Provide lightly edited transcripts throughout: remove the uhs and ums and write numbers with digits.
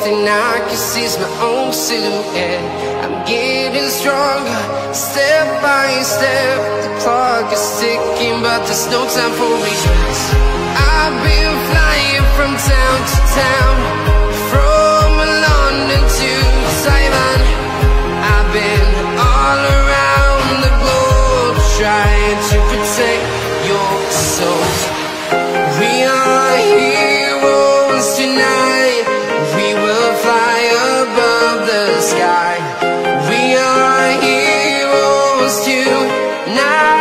thing I can see is my own silhouette. I'm getting stronger, step by step. The clock is ticking, but there's no time for regrets. I've been flying from town to town, from London to Taiwan. I've been all around the globe, trying to protect your soul. We are heroes tonight. We will fly above the sky. We are heroes tonight.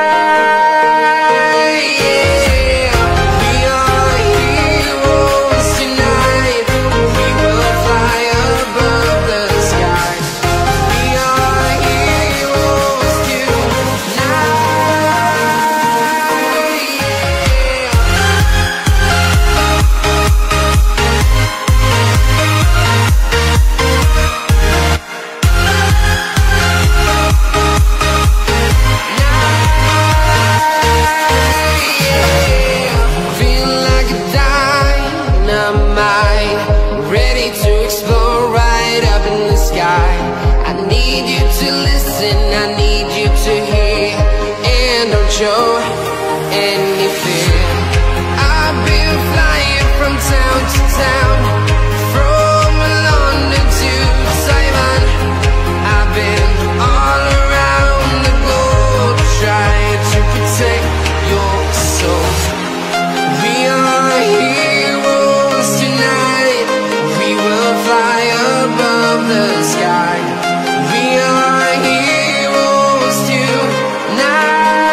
Show any fear. I've been flying from town to town, from London to Taiwan. I've been all around the globe, trying to protect your soul. We are heroes tonight. We will fly above the sky. We are heroes tonight.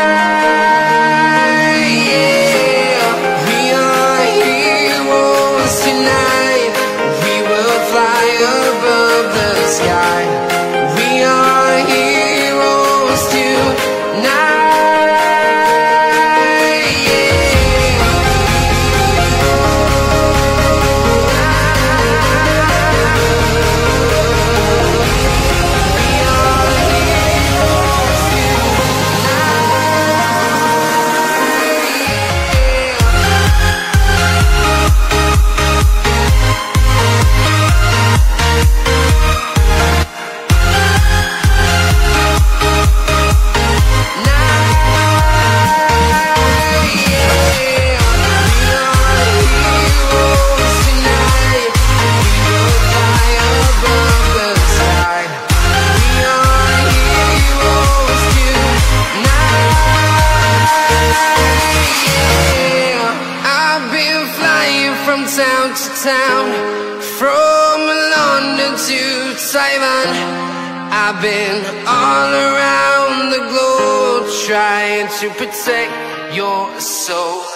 Town to town, from London to Taiwan. I've been all around the globe, trying to protect your soul.